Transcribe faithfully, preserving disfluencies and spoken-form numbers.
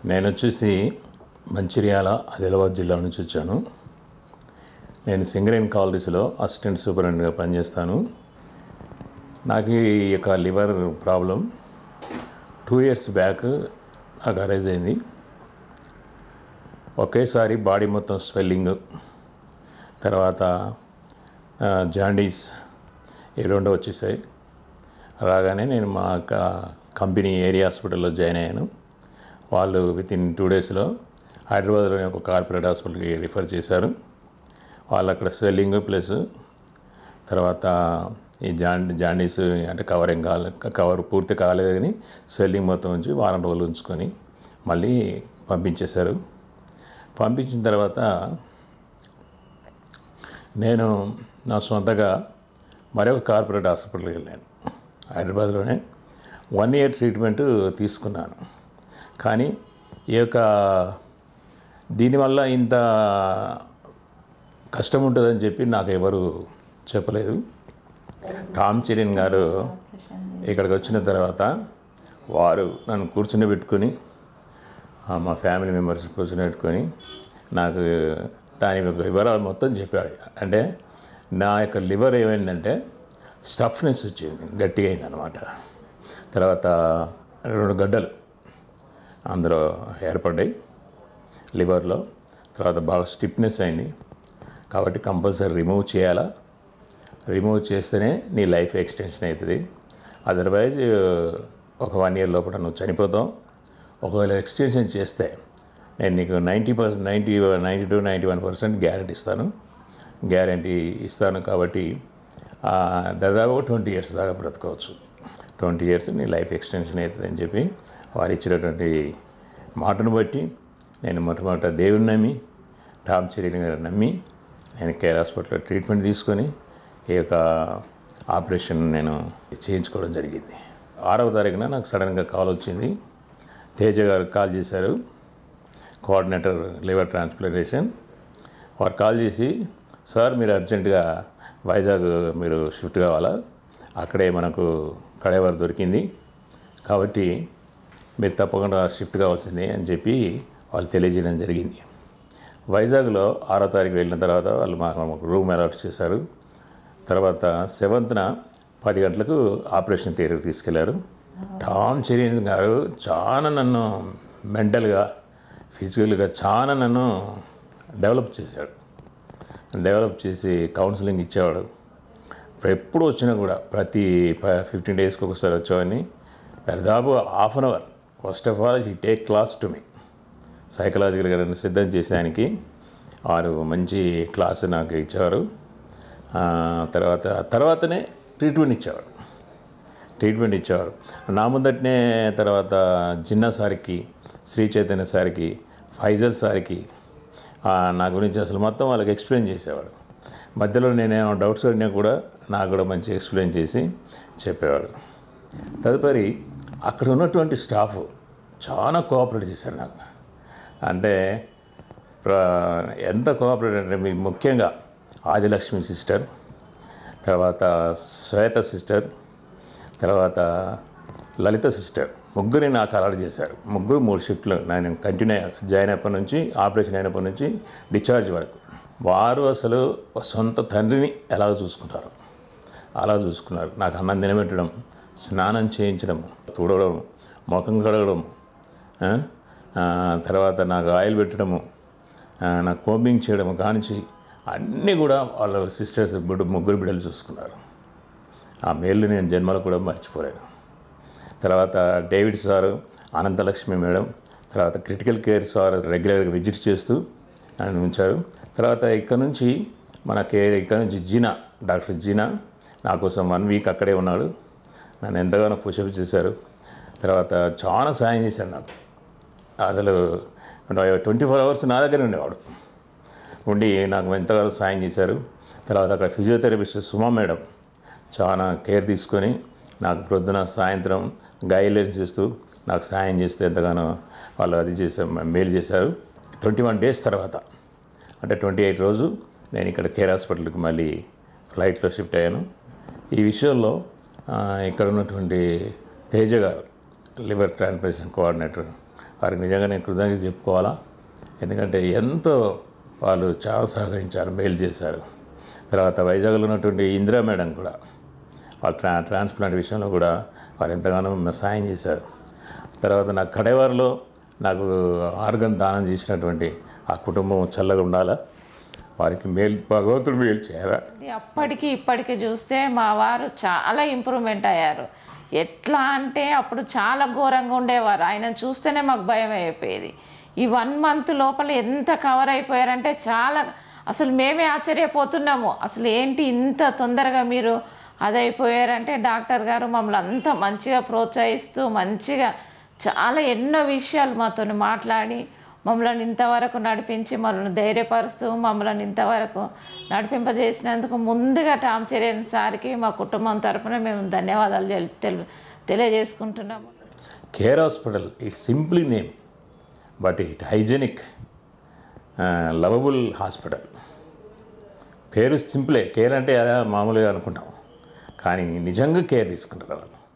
నేను వచ్చేసి మంచిర్యాల ఆదిలాబాద్ జిల్లా నుంచి వచ్చాను. నేను సింగరేణి కాలనీస్లో అసిస్టెంట్ సూపరింటెండెంట్గా పనిచేస్తాను. నాకు ఈ యొక్క liver problem two years back నాకు అరైజ్ అయింది. ఒకేసారి బాడీ మొత్తం స్వెల్లింగ్, తర్వాత జాండీస్ ఈ రెండు వచ్చేసాయి. రాగానే నేను మా కంపెనీ ఏరియా హాస్పిటల్లో జాయిన్ అయ్యాను. వాళ్ళు విత్ ఇన్ టూ డేస్లో హైదరాబాద్లోని ఒక కార్పొరేట్ హాస్పిటల్కి రిఫర్ చేశారు. వాళ్ళు అక్కడ స్వెల్లింగ్ ప్లస్ తర్వాత ఈ జాన్ జాండీస్ అంటే కవరింగ్ కాలే కవర్ పూర్తి కాలేదు కానీ స్వెల్లింగ్ మొత్తం ఉంచి వారం రోజులు ఉంచుకొని మళ్ళీ పంపించేశారు. పంపించిన తర్వాత నేను నా సొంతగా మరొక కార్పొరేట్ హాస్పిటల్కి వెళ్ళాను. హైదరాబాద్లోనే వన్ ఇయర్ ట్రీట్మెంట్ తీసుకున్నాను. కానీ ఈ యొక్క దీనివల్ల ఇంత కష్టం ఉంటుందని చెప్పి నాకు ఎవరు చెప్పలేదు. టామ్ చెరియన్ గారు ఇక్కడికి వచ్చిన తర్వాత వారు నన్ను కూర్చుని పెట్టుకొని మా ఫ్యామిలీ మెంబర్స్ కూర్చుని పెట్టుకొని నాకు దాని యొక్క వివరాలు మొత్తం చెప్పాడు. అంటే నా యొక్క లివర్ ఏమైందంటే స్టఫ్నెస్ వచ్చింది, గట్టిగా అయింది అనమాట. తర్వాత రెండు గడ్డలు అందులో ఏర్పడ్డాయి లివర్లో. తర్వాత బాగా స్టిఫ్నెస్ అయింది. కాబట్టి కంపల్సరీ రిమూవ్ చేయాలా, రిమూవ్ చేస్తేనే నీ లైఫ్ ఎక్స్టెన్షన్ అవుతుంది. అదర్వైజ్ ఒక వన్ ఇయర్ లోపల నువ్వు చనిపోతావు. ఒకవేళ ఎక్స్టెన్షన్ చేస్తే నేను నీకు ninety percent ninety ninety two ninety one percent guarantee ఇస్తాను గ్యారెంటీ ఇస్తాను కాబట్టి దాదాపు ట్వంటీ ఇయర్స్ దాకా బ్రతకవచ్చు. ట్వంటీ ఇయర్స్ నీ లైఫ్ ఎక్స్టెన్షన్ అవుతుంది అని చెప్పి వారు ఇచ్చినటువంటి మాటను బట్టి నేను మొట్టమొదట దేవుని నమ్మి, టామ్ చెరియన్ గారు నమ్మి నేను కేర్ హాస్పిటల్లో ట్రీట్మెంట్ తీసుకొని ఈ యొక్క ఆపరేషన్ నేను చేయించుకోవడం జరిగింది. ఆరవ తారీఖున నాకు సడన్గా కాల్ వచ్చింది. తేజ గారు కాల్ చేశారు, కోఆర్డినేటర్ లివర్ ట్రాన్స్ప్లాంటేషన్. వారు కాల్ చేసి, సార్ మీరు అర్జెంటుగా వైజాగ్ మీరు షిఫ్ట్ కావాలా, అక్కడే మనకు కడేవారు దొరికింది కాబట్టి మీరు తప్పకుండా షిఫ్ట్ కావాల్సిందే అని చెప్పి వాళ్ళు తెలియజేయడం జరిగింది. వైజాగ్లో ఆరో తారీఖు వెళ్ళిన తర్వాత వాళ్ళు మాకు రూమ్ అలాట్ చేశారు. తర్వాత సెవెంత్న పది గంటలకు ఆపరేషన్ థియేటర్కి తీసుకెళ్లారు. టామ్ చెరియన్ గారు చాలా నన్ను మెంటల్గా, ఫిజికల్గా చాలా నన్ను డెవలప్ చేశాడు. డెవలప్ చేసి కౌన్సిలింగ్ ఇచ్చేవాడు. ఎప్పుడు వచ్చినా కూడా ప్రతి ఫిఫ్టీన్ డేస్కి ఒకసారి వచ్చేవాడిని. దాదాపు half an hour first of all he take class to me. సైకలాజికల్గా నన్ను సిద్ధం చేసేదానికి వారు మంచి క్లాస్ నాకు ఇచ్చేవారు. తర్వాత తర్వాతనే ట్రీట్మెంట్ ఇచ్చేవాడు ట్రీట్మెంట్ ఇచ్చేవాడు నా ముందటనే. తర్వాత జిన్నా సార్కి, శ్రీ చైతన్య సార్కి, ఫైజల్ సార్కి నా గురించి అసలు మొత్తం వాళ్ళకి ఎక్స్ప్లెయిన్ చేసేవాడు. మధ్యలో నేనేమో డౌట్స్ అడినా కూడా నాకు కూడా మంచి ఎక్స్ప్లెయిన్ చేసి చెప్పేవాడు. తదుపరి అక్కడ ఉన్నటువంటి స్టాఫ్ చాలా కోఆపరేట్ చేశారు నాకు. అంటే ఎంత కోఆపరేట్ అంటే మీకు ముఖ్యంగా ఆదిలక్ష్మి సిస్టర్, తర్వాత శ్వేత సిస్టర్, తర్వాత లలిత సిస్టర్, ముగ్గురిని నాకు అలర్ట్ చేశారు. ముగ్గురు మూడు షిఫ్ట్లు నేను కంటిన్యూ జాయిన్ అయినప్పటి నుంచి, ఆపరేషన్ అయినప్పటి నుంచి డిశ్చార్జ్ వరకు వారు అసలు సొంత తండ్రిని ఎలా చూసుకున్నారు అలా చూసుకున్నారు. నాకు అన్నం తినబెట్టడం, స్నానం చేయించడం, తుడవడం, ముఖం కడగడం, తర్వాత నాకు ఆయిల్ పెట్టడము, నాకు కోంబింగ్ చేయడం కానించి అన్నీ కూడా వాళ్ళ సిస్టర్స్ బిడ్డ ముగ్గురు బిడ్డలు చూసుకున్నారు. ఆ మేలు నేను జన్మలో కూడా మర్చిపోలేను. తర్వాత డేవిడ్ సారు, అనంతలక్ష్మి మేడం, తర్వాత క్రిటికల్ కేర్ సార్ రెగ్యులర్గా విజిట్ చేస్తూ నన్ను ఉంచారు. తర్వాత ఇక్కడ నుంచి మన కేర్ ఇక్కడ నుంచి జీనా, డాక్టర్ జీనా నా కోసం వన్ వీక్ అక్కడే ఉన్నాడు. నన్ను ఎంతగానో పుషప్ చేశారు. తర్వాత చాలా సాయం చేశారు నాకు. అసలు ట్వంటీ ఫోర్ అవర్స్ నా దగ్గర ఉండేవాడు ఉండి నాకు ఎంతగానో సాయం చేశారు. తర్వాత అక్కడ ఫిజియోథెరపిస్ట్ సుమా మేడం చాలా కేర్ తీసుకొని నాకు ప్రొద్దున సాయంత్రం గైడ్లైన్స్ ఇస్తూ నాకు సాయం చేస్తే ఎంతగానో వాళ్ళు అది చేసే మేలు చేశారు. ట్వంటీ వన్ డేస్ తర్వాత అంటే ట్వంటీ ఎయిట్ రోజు నేను ఇక్కడ కేర్ హాస్పిటల్కి మళ్ళీ ఫ్లైట్లో షిఫ్ట్ అయ్యాను. ఈ విషయంలో ఇక్కడ ఉన్నటువంటి తేజ గారు లివర్ ట్రాన్స్ప్లాంటేషన్ కోఆర్డినేటర్ వారికి నిజంగా నేను కృతజ్ఞత చెప్పుకోవాలా. ఎందుకంటే ఎంతో వాళ్ళు చాలా సహకరించారు, మేలు చేశారు. తర్వాత వైజాగ్లో ఉన్నటువంటి ఇందిరా మేడం కూడా వాళ్ళు ట్రా ట్రాన్స్ప్లాంట్ విషయంలో కూడా వారు ఎంతగానో సాయం చేశారు. తర్వాత నా కడేవారిలో నాకు ఆర్గన్ దానం చేసినటువంటి ఆ కుటుంబం చల్లగా ఉండాలా, వారికి మేలు భగవంతుడు మేలు చేయాలా. అప్పటికి ఇప్పటికి చూస్తే మా వారు చాలా ఇంప్రూవ్మెంట్ అయ్యారు. ఎట్లా అంటే అప్పుడు చాలా ఘోరంగా ఉండేవారు, ఆయన చూస్తేనే మాకు భయం అయిపోయేది. ఈ వన్ మంత్ లోపల ఎంత కవర్ అయిపోయారంటే చాలా, అసలు మేమే ఆశ్చర్యపోతున్నాము. అసలు ఏంటి ఇంత తొందరగా మీరు అదైపోయారంటే డాక్టర్ గారు మమ్మల్ని అంత మంచిగా ప్రోత్సహిస్తూ మంచిగా చాలా ఎన్నో విషయాలు మాతో మాట్లాడి మమ్మల్ని ఇంతవరకు నడిపించి మమ్మల్ని ధైర్యపరుస్తూ మమ్మల్ని ఇంతవరకు నడిపింపజేసినందుకు ముందుగా టామ్ చెరియన్ సార్కి మా కుటుంబం తరఫున మేము ధన్యవాదాలు తెలి తెలియజేసుకుంటున్నాము. Care hospital it's simply name, but it hygienic lovable hospital. పేరు సింపులే, కేర్ అంటే మామూలుగా అనుకుంటాం, కానీ నిజంగా కేర్ తీసుకుంటారు వాళ్ళు.